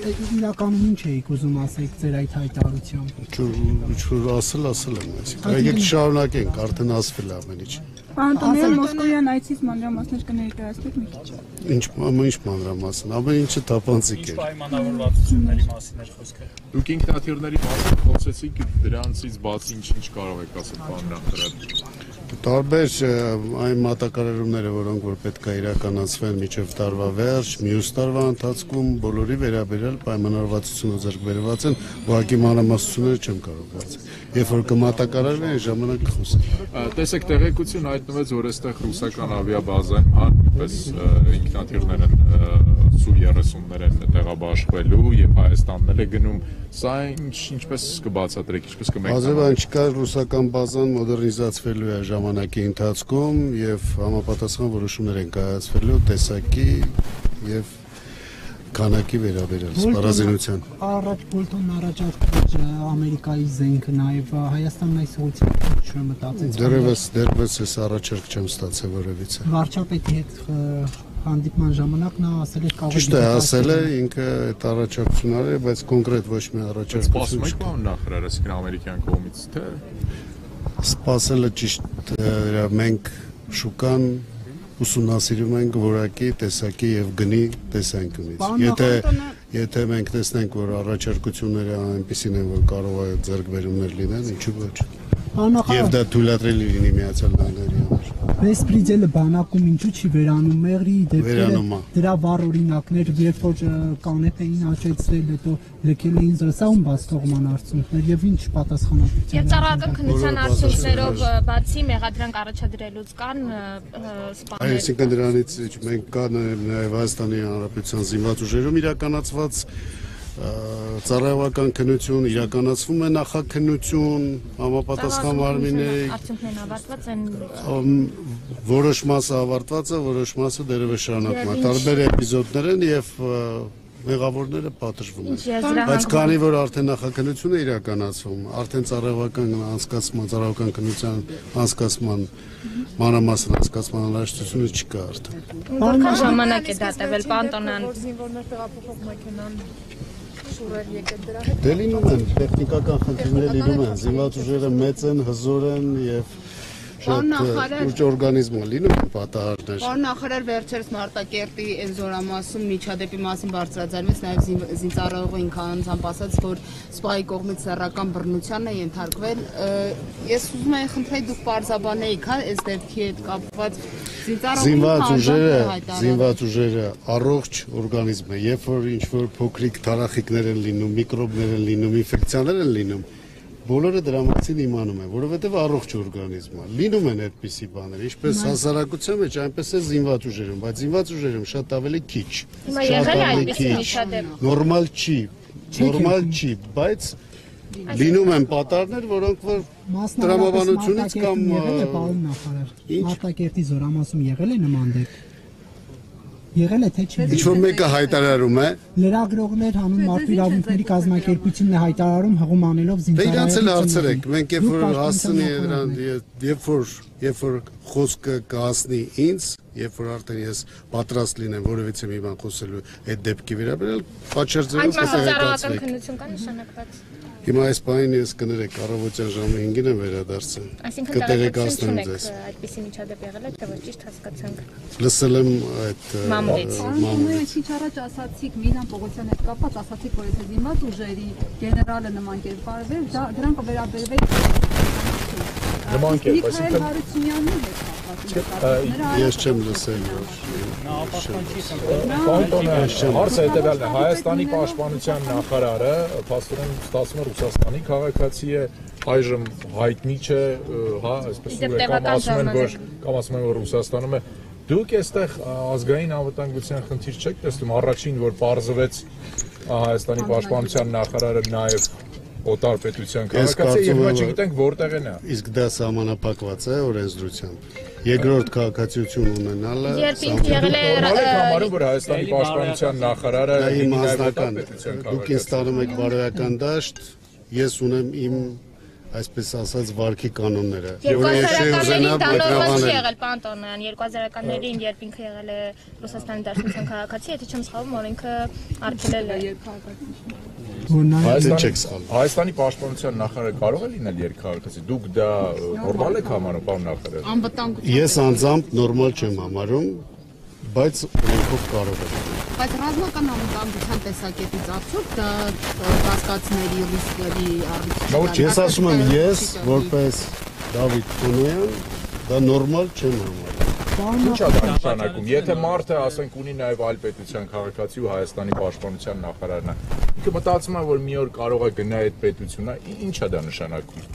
իրականում ինչ էիք ուզում ասեք ձեր այդ հայտարարությամբ։ Ինչ-որ ասել եմ, այսինքն եկեք շարունակենք, արդեն ասվել է ամեն ինչ։ Անտոնիոն Մոսկովյան այցից մանրամասներ կներկայացնեք մի քիչ։ Ինչ մանրամասն, ամեն ինչը թափանցիկ է։ Պայմանավորվածությունների մասին էր խոսքը։ Դուք ինքնաթիռների մասին խոսեցիք, դրանցից բացի ինչ կարող եք ասել, պարոն Նախարար։ Տարբեր այն մատակարարումները, որոնք որ պետք է իրականացվեն մինչև տարվա վերջ, մյուս տարվա ընթացքում բոլորի վերաբերյալ պայմանավորվածությունը ձեռք բերված են, ուղղակի մանրամասնությունները չեմ կարող բացել։ Երբ որ կմատակարարվեն, այն ժամանակ կխոսենք։ Տեսեք, տեղեկություն հայտնվեց, որ այստեղ ռուսական ավիաբազայում նույնպես ինքնաթիռներ են Su-30-ներ են տեղաբաշխվելու եւ Հայաստանն էլ է գնում։ Սա ինչպես կբացատրեք, ինչպես կմեկնաբանեք։ Բազովան չկար, ռուսական բազան մոդեռնիզացվելու է ժամանակի ընթացքում եւ համապատասխան որոշումներ են կայացվելու տեսակի եւ քանակի վերաբերյալ սպառազինության։ Առաջ Բոլթոնն առաջարկեց Ամերիկայի զենքը նաեւ Հայաստանն այս ուղղությամբ չմտածեց։ Դեռևս այս առաջարկ չեմ ստացել որևիցե։ Վարչապետի հետ հանդիպման ժամանակ նա ասել էր կարող է։ Ճիշտ է, ասել է, ինքը այդ առաջարկություն արել, բայց կոնկրետ ոչ մի առաջարկություն չկա։ Նախարար, այսինքն ամերիկյան կողմից թե սպասելը ճիշտ մենք շուկան ուսումնասիրում ենք որակի, տեսակի եւ գնի տեսանկյունից։ Եթե մենք տեսնենք, որ առաջարկությունները այնպիսին են, որ կարող է ձեռքբերումներ լինեն, ինչու ոչ։ Եվ դա թույլատրելի լինի Միացյալ Նահանգների համար։ Բեսպրիձելը բանակում ինչու չի վերանում մեղրի դեպքերը դրա վառ օրինակներ, երբ որ կանեփ էին աճեցրել, հետո լքել էին զրսաուն բաց թողման արդյունքներ եւ ինչ պատասխանատվություն։ Եվ ծառայական քննության արդյունքներով բացի մեղադրանք առաջադրելուց կան սպաներ։ Այսինքն դրանից մենք կա նաեւ Հայաստանի Հանրապետության զինված ուժերում իրականացված ծառայական քննություն, իրականացվում է նախաքննություն, համապատասխան մարմինների արդյունքներն ավարտված են։ Որոշ մասը ավարտված է, որոշ մասը դեռևս շարունակվում է։ Տարբեր էպիզոդներ են եւ մեղավորները պատժվում են։ Բայց քանի որ արդեն նախաքննություն է իրականացվում, արդեն ծառայական քննության անցկացման մանրամասն անցկացման հնարավորությունը չկա արդեն։ Որքան ժամանակ է դատվել, պարոն Տոնյան։ Զինվորներ տեղափոխող մեքենան շուրեր եկել դրա հետ։ Դե լինում են տեխնիկական խնդիրներ լինում են, զինված ուժերը մեծ են, հզոր են եւ շատ օրգանիզմը լինում են պատահարներ։ Պարոն Նախարար, վերջերս Մարտակերտի զորամասում միջադեպի մասին բարձրաձայնվեց նաև զինծառայողը ինքնանձամբ ասաց, որ սպայի կողմից սեռական բռնության է ենթարկվել։ Ես ուզում եմ խնդրել դուք պարզաբանեիք, հա, այս դեպքի հետ կապված զինված ուժերը առողջ օրգանիզմ է, երբ որ ինչ-որ փոքրիկ թարախիկներ են լինում, միկրոբներ են լինում, ինֆեկցիաներ են լինում, բոլորը դրա մասին իմանում են, որովհետև առողջ օրգանիզմ է։ Լինում են այդպիսի բաներ, ինչպես հասարակության մեջ, այնպես է զինված ուժերում, բայց զինված ուժերում շատ ավելի քիչ։ Հիմա եղել է այդպիսի միջադեպ։ Նորմալ չի, բայց լինում են պատառներ, որոնք որ տրամաբանությունից կամ պարոն Նախարար, Մարտակերտի զորամասում եղել է նման դեպք։ Եղել է թե չի։ Ինչ-որ մեկը հայտարարում է։ Լրագրողներ հանուն մարդու իրավունքների կազմակերպությունն է հայտարարում հղում անելով զինծառայողներին։ Դե իրանց էլ հարցրեք, մենք երբ որ հասնի դրան, երբ որ խոսքը կհասնի ինձ, երբ որ արդեն ես պատրաստ լինեմ որևիցե մի բան խոսելու այդ դեպքի վերաբերյալ, պատշաճ ձևով ծառայական քննություն կա նշանակված։ Հիմա այս բանին ես կներեք առավոտյան ժամը 5-ին եմ վերադարձել։ Կտեղեկացնեմ ձեզ։ Այդպիսի միջադեպ եղել է, թե ոչ ճիշտ հասկացանք։ Լսել եմ այդ մամուլից։ Անտոնիոն քիչ առաջ ասացիք Միրան Պողոսյանի հետ կապված, ասացիք, որ եթե զինված ուժերի գեներալը նման կերպարվեր, դրան կվերաբերվեր նման կերպ, այսինքն Հարությունյանի հետ կապված։ Ես չեմ լսել որ։ Հարցը հետևյալն է, Հայաստանի պաշտպանության նախարարը փաստորեն ստացվում է Ռուսաստանի քաղաքացի է, այժմ հայտնի չէ, հա, այսպես կամ ասում են որ Ռուսաստանում է։ Դուք այստեղ ազգային անվտանգության խնդիր չեք տեսնում, առաջին որ պարզվեց Հայաստանի պաշտպանության նախարարը նաև օտար պետության քաղաքացի է եւ հիմա չգիտենք որտեղ է նա։ Իսկ դա սահմանափակված է օրենսդրությամբ։ Երկրորդ քաղաքացիություն ունենալը եղել է համարում որ Հայաստանի պաշտպանության նախարարը իմ անձնական դուք ինձ տանում եք բարոյական դաշտ, ես ունեմ իմ այսպես ասած վարքի կանոնները։ 2000-ականներին տանորված չի եղել, պարոն Տոնոյան, 2000-ականներին, երբ ինքը եղել է Ռուսաստանի Դաշնության քաղաքացի, եթե չեմ սխալվում, որ ինքը արգելել է Հայաստանի պաշտպանության նախարարը կարող է լինել երկքաղաքացի։ Դուք դա նորմալ եք համարում, պարոն նախարար։ Անվտանգություն։ Ես անձամբ նորմալ չեմ համարում, բայց օրենքով կարող է։ Բայց ռազմական անվտանգության տեսակետից արդյոք դա կասկածների ռիսկերի առիթ։ Ես ասում եմ, ես որպես Դավիթ Տոնոյան դա նորմալ չեմ համարում։ Ինչ է դա նշանակում։ Եթե մարդը, ասենք, ունի նաև այլ պետության քաղաքացի ու Հայաստանի պաշտպանության նախարարն է, ինքը մտածում է, որ մի օր կարող է գնա այդ պետությունը, ինչ է դա նշանակում։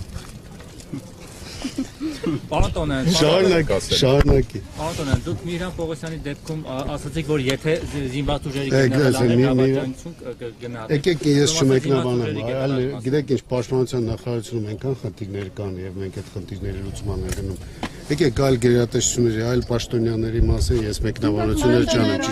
Պարոն Տոնոյան, շարունակի։ Պարոն Տոնոյան, դուք Միրհան Պողոսյանի դեպքում ասացիք, որ եթե զինված ուժերի գնահատականություն գնահատեք։ Եկեք ես չմեկնաբանեմ, այլ գիտեք ինչ պաշտպանության նախարարությունում այնքան խնդիրներ կան եւ մենք այդ խնդիրների լուծման ենք գնում։ Եկեք այլ գերատեսչությունների, այլ պաշտոնյաների մասին ես մեկնաբանություններ չանեմ։